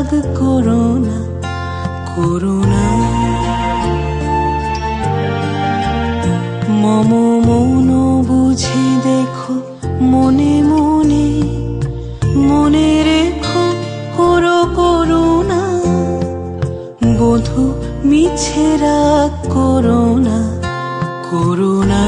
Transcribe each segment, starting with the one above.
রাগ করো না, করো না। মম মন বুঝে দেখো মনে মনে, মনে রেখো করো করুণা। বধূ মিছে রাগ করো না, করো না।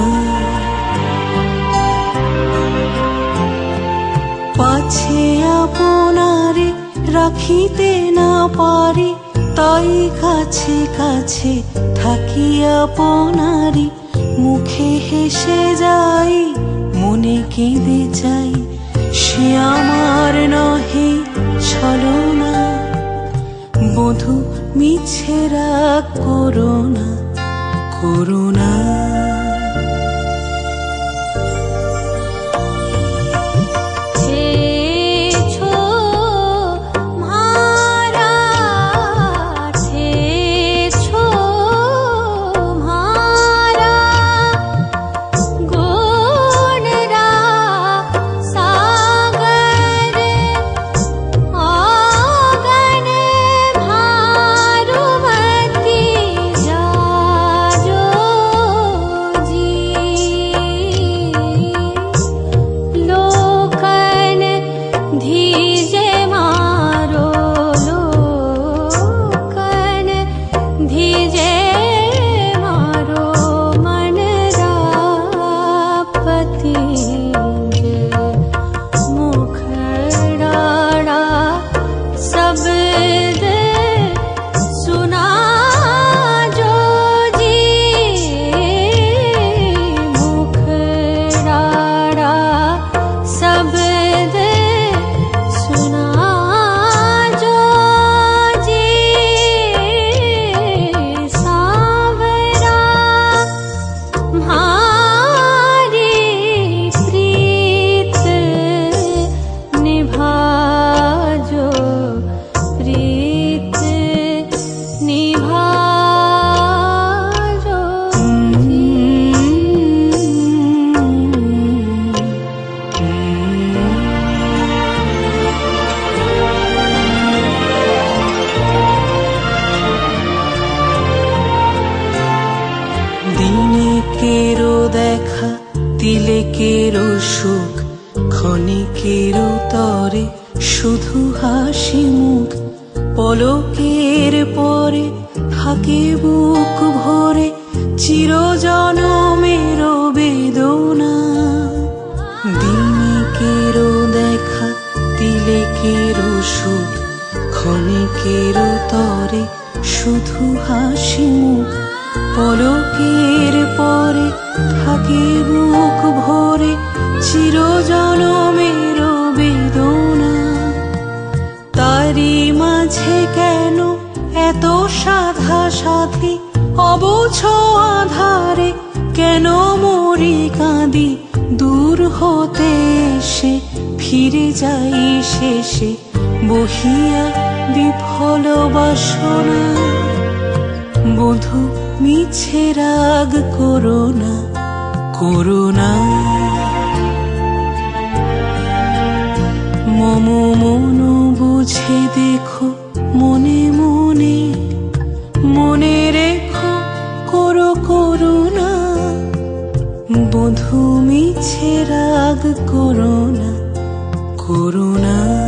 পাছে আপনারে রাখিতে না পারি, তাই কাছে কাছে থাকি আপনারি। মুখে হেসে যাই, মনে কেঁদে চাই, সে আমার নহে ছলনা। বধূ মিছে রাগ করো না, করো না। দিনেকেরও দেখা, তিলেকেরও সুখ, ক্ষণিকেরও তরে শুধু হাসি মুখ। পলকের পরে থাকে বুক ভরে চিরজনমেরও বেদনা। দিনেকেরও দেখা, তিলেকেরও সুখ, ক্ষণিকেরও তরে শুধু হাসি মুখ। পলকের পরে থাকে বুক ভরে চিরজনমেরও বেদনা। তারি মাঝে কেন এত সাধা সাধি, অবুঝ আধারে কেন মরি কাঁদি। দূর হতে এসে ফিরে যাই শেষে, বহিয়া বিফল বাসনা। বধূ মিছে রাগ করো না, করো না। মম মন বুঝে দেখো মনে মনে, মনে রেখো করো করুণা। বধূ মিছে রাগ করো না, করো না।